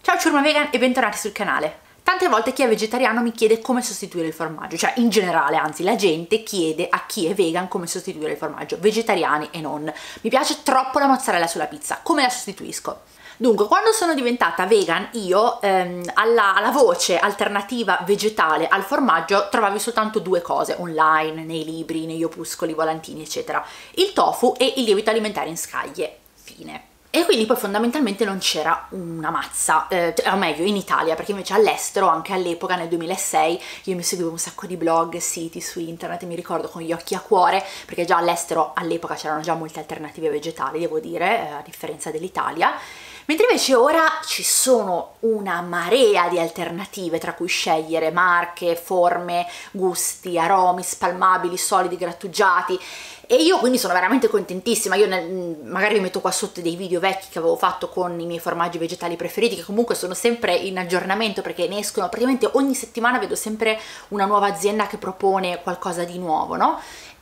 Ciao Ciurma Vegan e bentornati sul canale. Tante volte chi è vegetariano mi chiede come sostituire il formaggio, cioè in generale, anzi la gente chiede a chi è vegan come sostituire il formaggio, vegetariani e non. Mi piace troppo la mozzarella sulla pizza, come la sostituisco? Dunque, quando sono diventata vegan io alla voce alternativa vegetale al formaggio trovavi soltanto due cose online, nei libri, negli opuscoli, volantini eccetera: il tofu e il lievito alimentare in scaglie. Fine. E quindi poi fondamentalmente non c'era una mazza, o meglio in Italia, perché invece all'estero, anche all'epoca nel 2006, io mi seguivo un sacco di blog, siti su internet, e mi ricordo con gli occhi a cuore, perché già all'estero all'epoca c'erano già molte alternative vegetali, devo dire, a differenza dell'Italia. Mentre invece ora ci sono una marea di alternative tra cui scegliere, marche, forme, gusti, aromi, spalmabili, solidi, grattugiati, e io quindi sono veramente contentissima. Io magari vi metto qua sotto dei video vecchi che avevo fatto con i miei formaggi vegetali preferiti, che comunque sono sempre in aggiornamento perché ne escono praticamente ogni settimana, vedo sempre una nuova azienda che propone qualcosa di nuovo, no?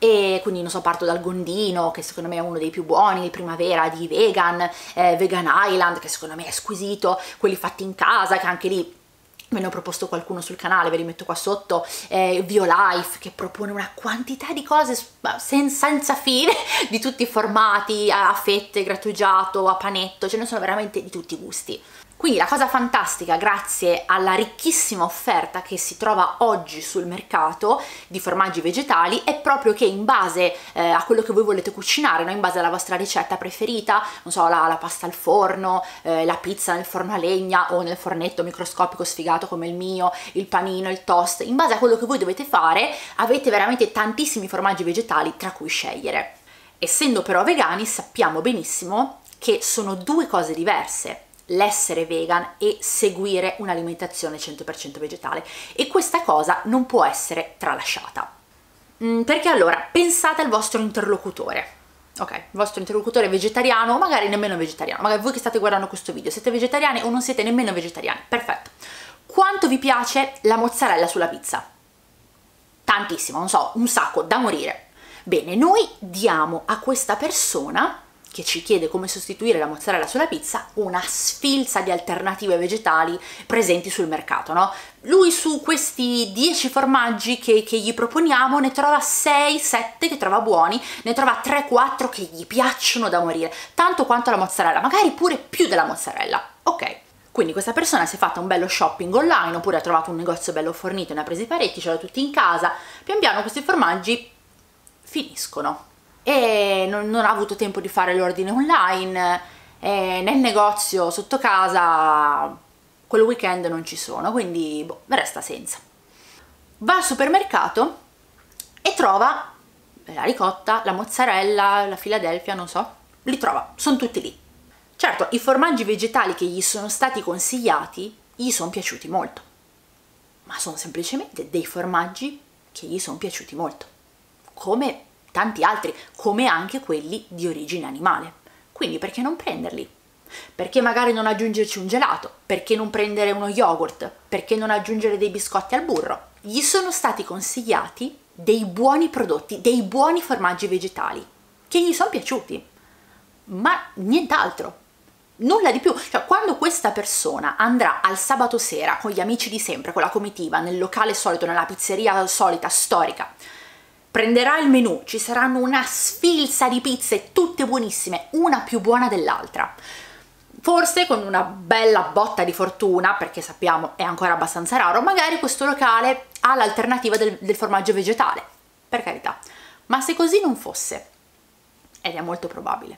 E quindi non so, parto dal Gondino, che secondo me è uno dei più buoni, il Primavera di Vegan, Vegan Island, che secondo me è squisito, quelli fatti in casa, che anche lì me ne ho proposto qualcuno sul canale, ve li metto qua sotto, Violife, che propone una quantità di cose senza fine, di tutti i formati, a fette, grattugiato, a panetto, ce ne sono veramente di tutti i gusti. Quindi la cosa fantastica, grazie alla ricchissima offerta che si trova oggi sul mercato di formaggi vegetali, è proprio che in base a quello che voi volete cucinare, no? In base alla vostra ricetta preferita, non so, la pasta al forno, la pizza nel forno a legna o nel fornetto microscopico sfigato come il mio, il panino, il toast, in base a quello che voi dovete fare, avete veramente tantissimi formaggi vegetali tra cui scegliere. Essendo però vegani, sappiamo benissimo che sono due cose diverse: l'essere vegan e seguire un'alimentazione 100% vegetale, e questa cosa non può essere tralasciata. Perché allora, pensate al vostro interlocutore, ok? Il vostro interlocutore è vegetariano, o magari nemmeno vegetariano, magari voi che state guardando questo video siete vegetariani o non siete nemmeno vegetariani, perfetto. Quanto vi piace la mozzarella sulla pizza? Tantissimo, non so, un sacco, da morire. Bene, noi diamo a questa persona che ci chiede come sostituire la mozzarella sulla pizza una sfilza di alternative vegetali presenti sul mercato, no? Lui su questi 10 formaggi che gli proponiamo ne trova 6-7 che trova buoni, ne trova 3-4 che gli piacciono da morire, tanto quanto la mozzarella, magari pure più della mozzarella, ok? Quindi questa persona si è fatta un bello shopping online, oppure ha trovato un negozio bello fornito, ne ha presi parecchi, ce l'ha tutti in casa, pian piano questi formaggi finiscono e non ha avuto tempo di fare l'ordine online, e nel negozio sotto casa quel weekend non ci sono, quindi boh, resta senza. Va al supermercato e trova la ricotta, la mozzarella, la Philadelphia, non so, li trova, sono tutti lì. Certo, i formaggi vegetali che gli sono stati consigliati gli sono piaciuti molto, ma sono semplicemente dei formaggi che gli sono piaciuti molto, come tanti altri, come anche quelli di origine animale. Quindi perché non prenderli? Perché magari non aggiungerci un gelato? Perché non prendere uno yogurt? Perché non aggiungere dei biscotti al burro? Gli sono stati consigliati dei buoni prodotti, dei buoni formaggi vegetali che gli sono piaciuti, ma nient'altro, nulla di più. Cioè, quando questa persona andrà al sabato sera con gli amici di sempre, con la comitiva, nel locale solito, nella pizzeria solita, storica, prenderà il menù, ci saranno una sfilza di pizze, tutte buonissime, una più buona dell'altra. Forse con una bella botta di fortuna, perché sappiamo è ancora abbastanza raro, magari questo locale ha l'alternativa del formaggio vegetale, per carità. Ma se così non fosse, ed è molto probabile,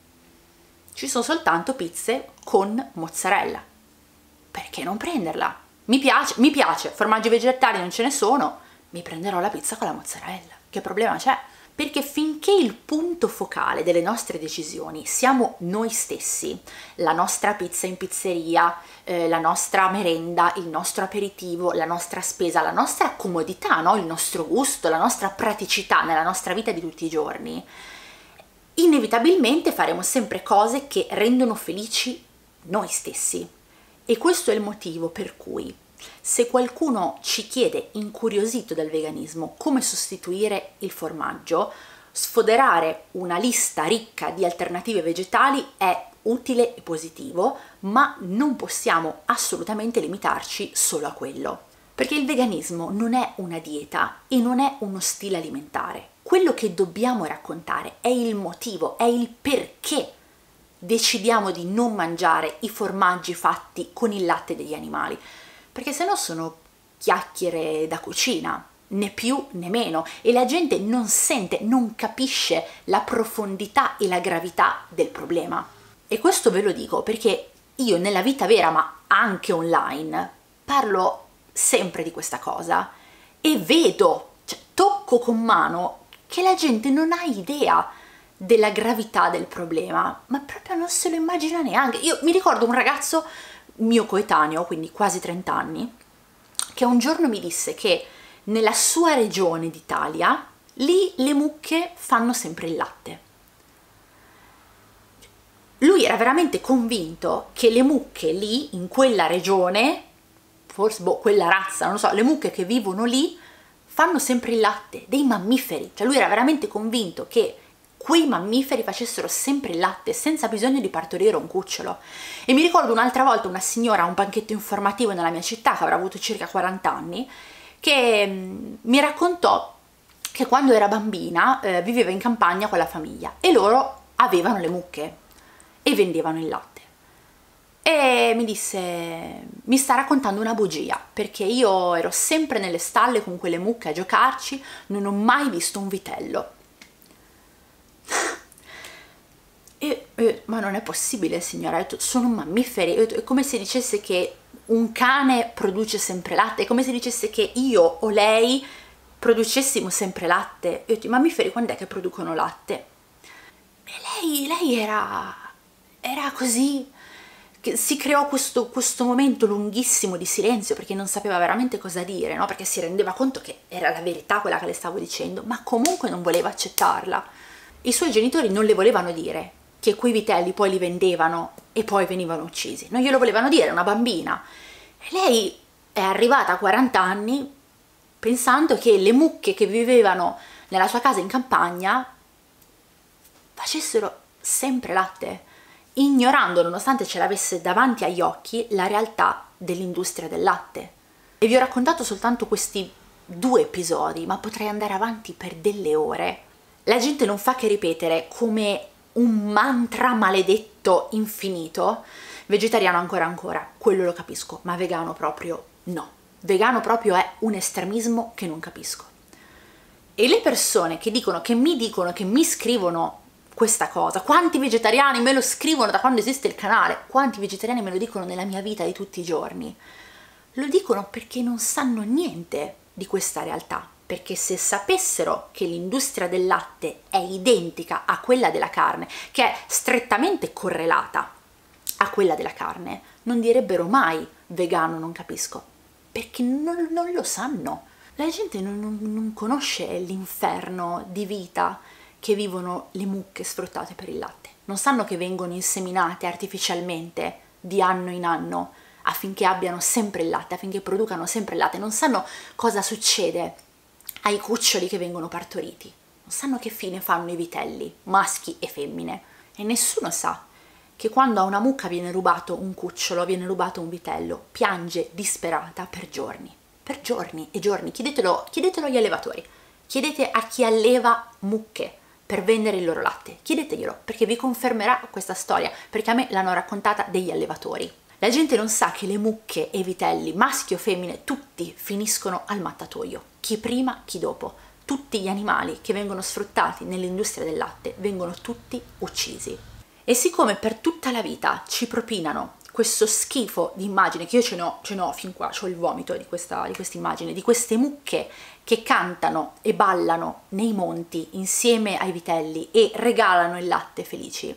ci sono soltanto pizze con mozzarella, perché non prenderla? Mi piace, formaggi vegetali non ce ne sono, mi prenderò la pizza con la mozzarella. Che problema c'è? Perché finché il punto focale delle nostre decisioni siamo noi stessi, la nostra pizza in pizzeria, la nostra merenda, il nostro aperitivo, la nostra spesa, la nostra comodità, no? Il nostro gusto, la nostra praticità nella nostra vita di tutti i giorni, inevitabilmente faremo sempre cose che rendono felici noi stessi. E questo è il motivo per cui, se qualcuno ci chiede, incuriosito dal veganismo, come sostituire il formaggio, sfoderare una lista ricca di alternative vegetali è utile e positivo, ma non possiamo assolutamente limitarci solo a quello. Perché il veganismo non è una dieta e non è uno stile alimentare. Quello che dobbiamo raccontare è il motivo, è il perché decidiamo di non mangiare i formaggi fatti con il latte degli animali. Perché se no sono chiacchiere da cucina, né più né meno, e la gente non sente, non capisce la profondità e la gravità del problema. E questo ve lo dico perché io nella vita vera, ma anche online, parlo sempre di questa cosa e vedo, cioè, tocco con mano che la gente non ha idea della gravità del problema, ma proprio non se lo immagina neanche. Io mi ricordo un ragazzo mio coetaneo, quindi quasi 30 anni, che un giorno mi disse che nella sua regione d'Italia lì le mucche fanno sempre il latte. Lui era veramente convinto che le mucche lì, in quella regione, forse quella razza, non lo so, le mucche che vivono lì fanno sempre il latte, dei mammiferi. Cioè lui era veramente convinto che quei mammiferi facessero sempre il latte senza bisogno di partorire un cucciolo. E mi ricordo un'altra volta una signora a un banchetto informativo nella mia città, che avrà avuto circa 40 anni, che mi raccontò che quando era bambina viveva in campagna con la famiglia e loro avevano le mucche e vendevano il latte. E mi disse, mi sta raccontando una bugia, perché io ero sempre nelle stalle con quelle mucche a giocarci, non ho mai visto un vitello. Ma non è possibile, signora, sono mammiferi. È come se dicesse che un cane produce sempre latte, è come se dicesse che io o lei producessimo sempre latte. I mammiferi quando è che producono latte? E lei era così, che si creò questo momento lunghissimo di silenzio perché non sapeva veramente cosa dire, no? Perché si rendeva conto che era la verità quella che le stavo dicendo, ma comunque non voleva accettarla. I suoi genitori non le volevano dire che quei vitelli poi li vendevano e poi venivano uccisi, non glielo volevano dire, era una bambina. E lei è arrivata a 40 anni pensando che le mucche che vivevano nella sua casa in campagna facessero sempre latte, ignorando, nonostante ce l'avesse davanti agli occhi, la realtà dell'industria del latte. E vi ho raccontato soltanto questi 2 episodi, ma potrei andare avanti per delle ore. La gente non fa che ripetere come un mantra maledetto infinito: vegetariano ancora, quello lo capisco, ma vegano proprio no. Vegano proprio è un estremismo che non capisco. E le persone che mi scrivono questa cosa, quanti vegetariani me lo scrivono da quando esiste il canale, quanti vegetariani me lo dicono nella mia vita di tutti i giorni, lo dicono perché non sanno niente di questa realtà, perché se sapessero che l'industria del latte è identica a quella della carne, che è strettamente correlata a quella della carne, non direbbero mai vegano non capisco, perché non lo sanno. La gente non conosce l'inferno di vita che vivono le mucche sfruttate per il latte. Non sanno che vengono inseminate artificialmente di anno in anno affinché abbiano sempre il latte, affinché producano sempre il latte. Non sanno cosa succede ai cuccioli che vengono partoriti. Non sanno che fine fanno i vitelli, maschi e femmine. E nessuno sa che quando a una mucca viene rubato un cucciolo, viene rubato un vitello, piange disperata per giorni e giorni. Chiedetelo agli allevatori, chiedete a chi alleva mucche per vendere il loro latte, chiedeteglielo, perché vi confermerà questa storia, perché a me l'hanno raccontata degli allevatori. La gente non sa che le mucche e i vitelli, maschi o femmine, tutti finiscono al mattatoio, chi prima, chi dopo. Tutti gli animali che vengono sfruttati nell'industria del latte vengono tutti uccisi. E siccome per tutta la vita ci propinano questo schifo di immagine, che io ce n'ho fin qua, c'ho il vomito di questa immagine, di queste mucche che cantano e ballano nei monti insieme ai vitelli e regalano il latte felici,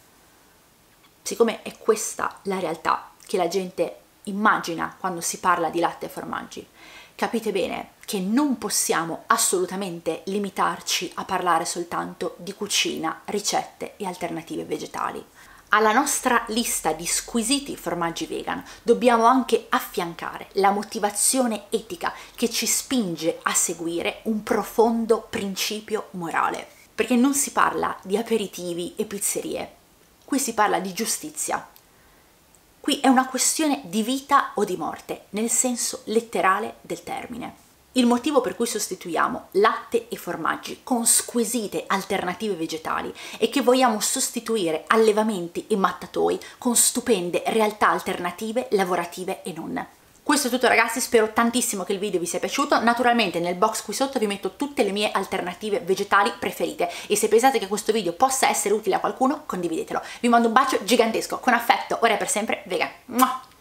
siccome è questa la realtà che la gente immagina quando si parla di latte e formaggi, capite bene che non possiamo assolutamente limitarci a parlare soltanto di cucina, ricette e alternative vegetali. Alla nostra lista di squisiti formaggi vegan dobbiamo anche affiancare la motivazione etica che ci spinge a seguire un profondo principio morale. Perché non si parla di aperitivi e pizzerie. qui si parla di giustizia. Qui è una questione di vita o di morte, nel senso letterale del termine. Il motivo per cui sostituiamo latte e formaggi con squisite alternative vegetali è che vogliamo sostituire allevamenti e mattatoi con stupende realtà alternative, lavorative e non. Questo è tutto ragazzi, spero tantissimo che il video vi sia piaciuto. Naturalmente nel box qui sotto vi metto tutte le mie alternative vegetali preferite e se pensate che questo video possa essere utile a qualcuno, condividetelo. Vi mando un bacio gigantesco, con affetto, ora e per sempre, vegan. Mua!